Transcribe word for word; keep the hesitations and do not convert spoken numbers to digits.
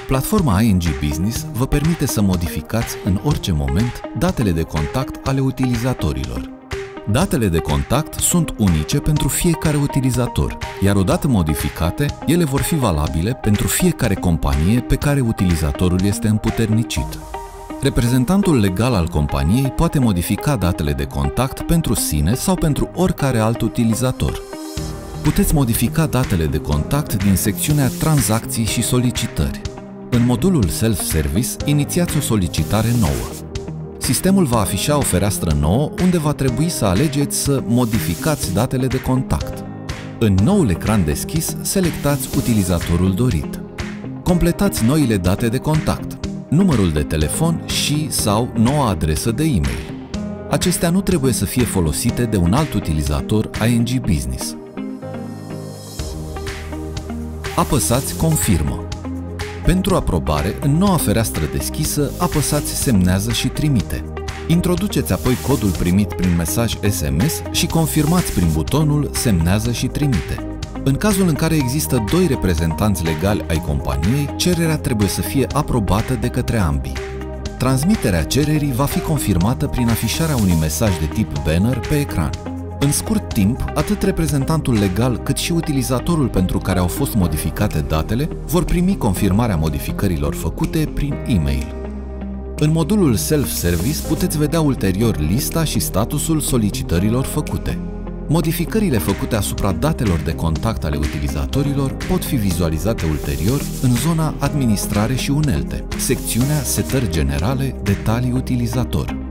Platforma I N G Business vă permite să modificați în orice moment datele de contact ale utilizatorilor. Datele de contact sunt unice pentru fiecare utilizator, iar odată modificate, ele vor fi valabile pentru fiecare companie pe care utilizatorul este împuternicit. Reprezentantul legal al companiei poate modifica datele de contact pentru sine sau pentru oricare alt utilizator. Puteți modifica datele de contact din secțiunea Tranzacții și solicitări. În modulul Self-Service, inițiați o solicitare nouă. Sistemul va afișa o fereastră nouă unde va trebui să alegeți să modificați datele de contact. În noul ecran deschis, selectați utilizatorul dorit. Completați noile date de contact, numărul de telefon și sau noua adresă de e-mail. Acestea nu trebuie să fie folosite de un alt utilizator I N G Business. Apăsați Confirmă. Pentru aprobare, în noua fereastră deschisă, apăsați Semnează și trimite. Introduceți apoi codul primit prin mesaj S M S și confirmați prin butonul Semnează și trimite. În cazul în care există doi reprezentanți legali ai companiei, cererea trebuie să fie aprobată de către ambii. Transmiterea cererii va fi confirmată prin afișarea unui mesaj de tip banner pe ecran. În scurt timp, atât reprezentantul legal cât și utilizatorul pentru care au fost modificate datele vor primi confirmarea modificărilor făcute prin e-mail. În modulul Self-Service puteți vedea ulterior lista și statusul solicitărilor făcute. Modificările făcute asupra datelor de contact ale utilizatorilor pot fi vizualizate ulterior în zona Administrare și unelte, secțiunea Setări generale, detalii utilizator.